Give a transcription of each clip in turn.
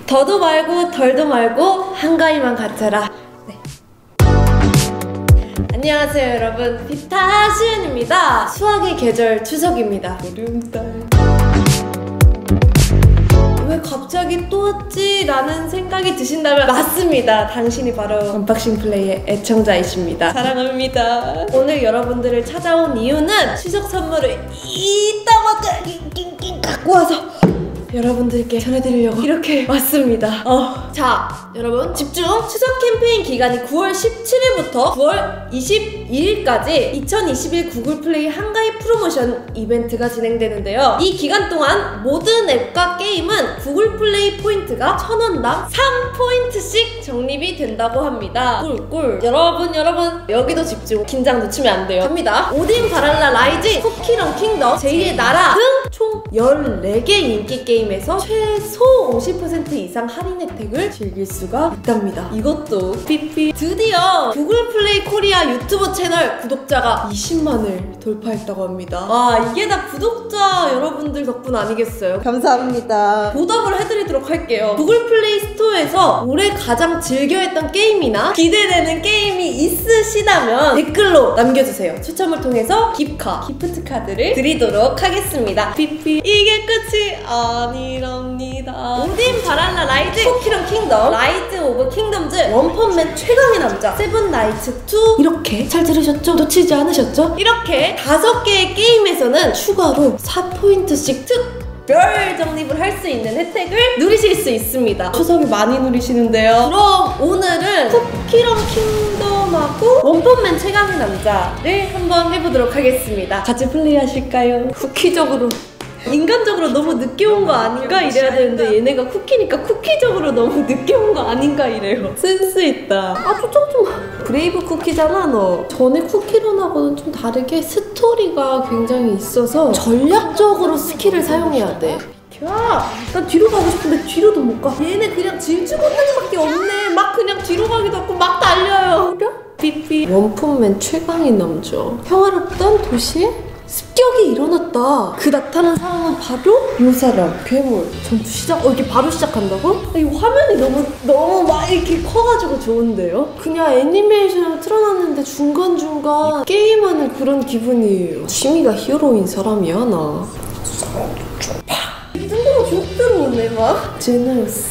더도 말고 덜도 말고 한가위만 갖춰라. 네. 안녕하세요 여러분, 비타 시은입니다. 수학의 계절 추석입니다. 보름달. 왜 갑자기 또 왔지? 라는 생각이 드신다면 맞습니다. 당신이 바로 언박싱 플레이의 애청자이십니다. 사랑합니다. 오늘 여러분들을 찾아온 이유는 추석 선물을 이따만큼 갖고 와서 여러분들께 전해드리려고 이렇게 왔습니다. 자, 여러분 집중! 추석 캠페인 기간이 9월 17일부터 9월 22일까지 2021 구글 플레이 한가위 프로모션 이벤트가 진행되는데요. 이 기간 동안 모든 앱과 게임은 구글 플레이 포인트가 1000원당 3포인트씩 적립이 된다고 합니다. 꿀꿀. 여러분 여기도 집중. 긴장 놓치면 안 돼요. 갑니다. 오딘 바랄라 라이징, 쿠키런 킹덤, 제2의 나라 등 총 14개 인기 게임에서 최소 50% 이상 할인 혜택을 즐길 수가 있답니다. 이것도 삐삐. 드디어 구글 플레이 코리아 유튜브 채널 구독자가 20만을 돌파했다고 합니다. 와, 이게 다 구독자 여러분들 덕분 아니겠어요? 감사합니다. 보답을 해드리도록 할게요. 구글 플레이 스토어에서 올해 가장 즐겨했던 게임이나 기대되는 게임이 있으시다면 댓글로 남겨주세요. 추첨을 통해서 기프트 카드를 드리도록 하겠습니다. 삐삐. 이게 끝이 아니랍니다. 오딘 바랄라 라이즈, 쿠키런 킹덤, 라이즈 오브 킹덤즈, 원펀맨 최강의 남자, 세븐 나이츠 2. 이렇게 잘 들으셨죠? 놓치지 않으셨죠? 이렇게 5개의 게임에서는 추가로 4포인트씩 특별 적립을 할 수 있는 혜택을 누리실 수 있습니다. 추석이 많이 누리시는데요. 그럼 오늘은 쿠키런 킹덤하고 원펀맨 최강의 남자를 한번 해보도록 하겠습니다. 같이 플레이하실까요? 쿠키적으로, 인간적으로 너무 늦게 온 거 아닌가 이래야 되는데 얘네가 쿠키니까 쿠키적으로 너무 늦게 온 거 아닌가 이래요. 센스 있다. 좀 브레이브 쿠키잖아 너. 전에 쿠키런하고는 좀 다르게 스토리가 굉장히 있어서 전략적으로 스킬을 사용해야 돼. 야, 난 뒤로 가고 싶은데 뒤로도 못 가. 얘네 그냥 질주 걷는 것밖에 없네. 막 그냥 뒤로 가기도 하고 막 달려요. 그래? 삐삐. 원펀맨 최강의 남자. 평화롭던 도시에 습격이 일어났다. 그 나타난 사람은 바로 이 사람, 괴물. 전투 시작. 이렇게 바로 시작한다고? 이 화면이 너무 막 이렇게 커가지고 좋은데요? 그냥 애니메이션을 틀어놨는데 중간중간 게임하는 그런 기분이에요. 취미가 히어로인 사람이야 나. 이 정도로 쭉 들어오네 막. 제너스.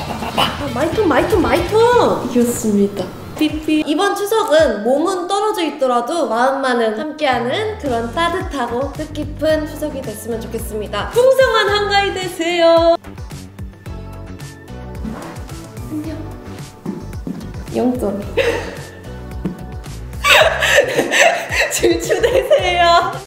마이톤 이겼습니다. 삐삐. 이번 추석은 몸은 떨어져 있더라도 마음만은 함께하는 그런 따뜻하고 뜻깊은 추석이 됐으면 좋겠습니다. 풍성한 한가위 되세요. 안녕. 영점. 질주되세요.